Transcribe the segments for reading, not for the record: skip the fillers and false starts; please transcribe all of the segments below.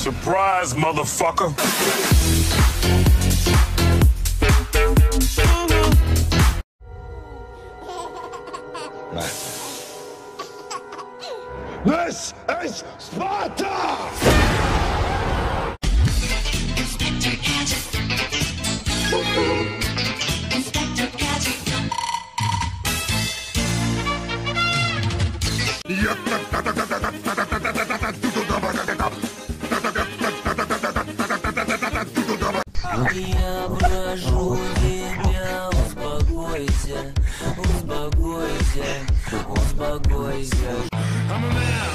Surprise, motherfucker. This is Sparta! Я прошу тебя, успокойся, успокойся, успокойся. I'm a man.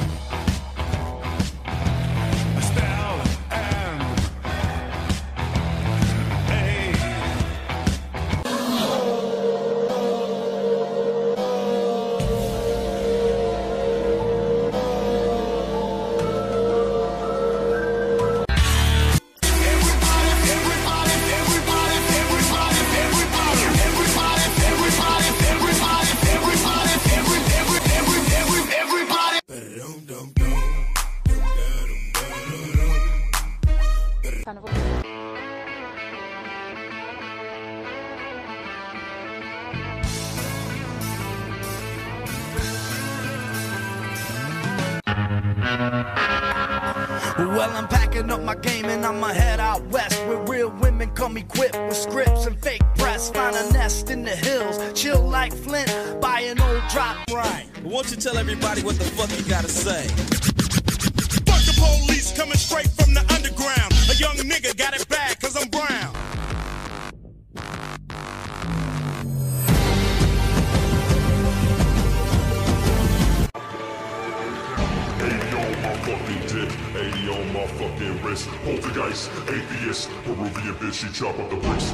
Well, I'm packing up my game and I'ma head out west, where real women come equipped with scripts and fake press. Find a nest in the hills, chill like Flint, buy an old drop. Right, won't you tell everybody what the fuck you gotta say? Fuck the police coming straight from the underground. A young nigga got it bad cause I'm brown. Fucking dick, 80 on my fucking wrist. Poltergeist, atheist, Peruvian bitch, she chop up the bricks.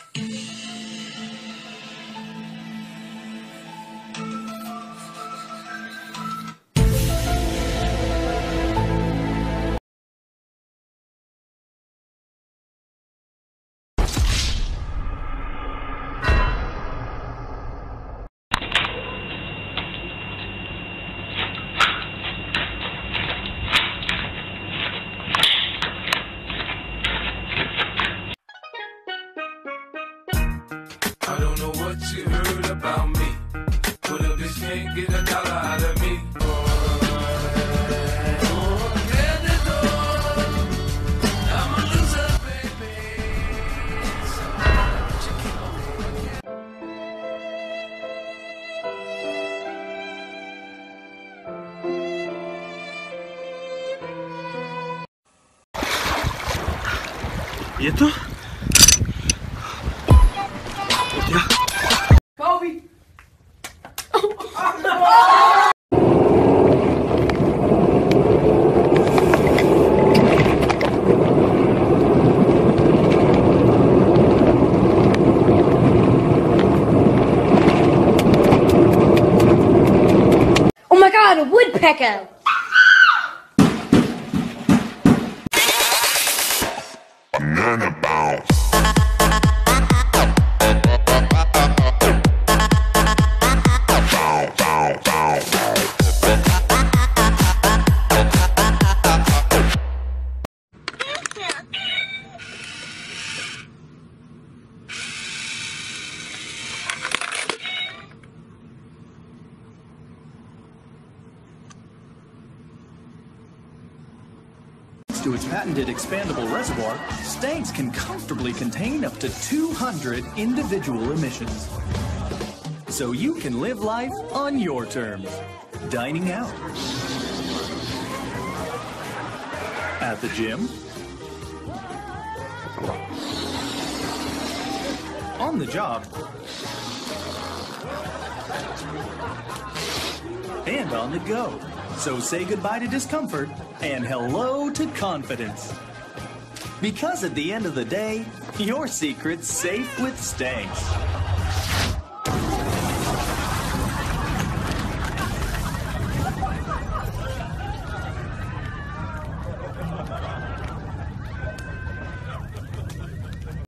I don't know what you heard about me, but a bitch can't get $1 out of me. I'm a loser, baby. ¿Y esto? Kobe! Oh my god, a woodpecker! Banana bounce. To its patented expandable reservoir, Stanks can comfortably contain up to 200 individual emissions. So you can live life on your terms. Dining out. At the gym. On the job. And on the go. So say goodbye to discomfort and hello to confidence. Because at the end of the day, your secret's safe with Stanks.